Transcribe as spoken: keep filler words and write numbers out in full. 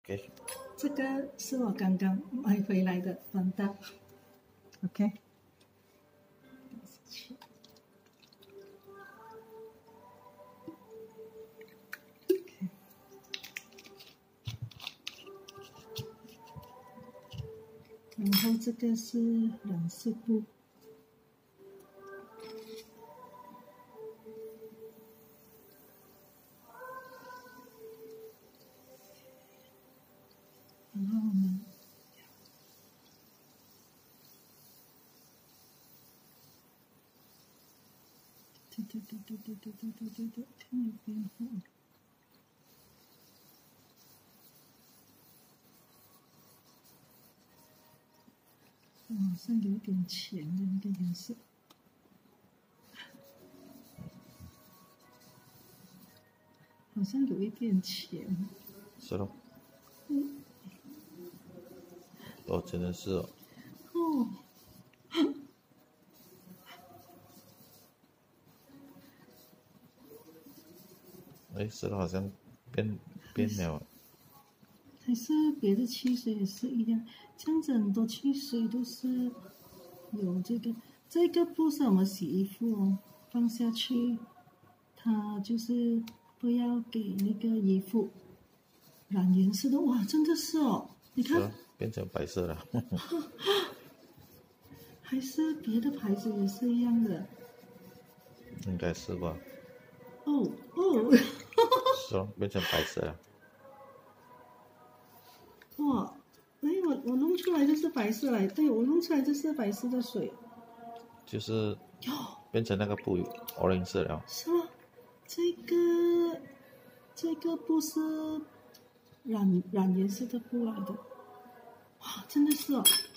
OK， 这个是我刚刚买回来的粉大。OK。然后这个是染色布，然后我们对对对对对对对对对对，看有变化。好像有点浅的那个颜色，好像有一点浅。 是咯。 嗯。 哦，真的是哦。 哦。 哎，是好像变变了。 还是别的汽水也是一样，这样子很多汽水都是有这个，这个不是我们洗衣服哦，放下去，它就是不要给那个衣服染颜色的。哇，真的是哦，你看， 是变成白色了。 还是别的牌子也是一样的。 应该是吧。 哦哦。 是哦，变成白色了。 哇，哎，我我弄出来就是白色来，对，我弄出来就是白色的水， 就是变成那个布 orange 色了。 是吗？这个这个不是染染颜色的布来的，哇，真的是哦。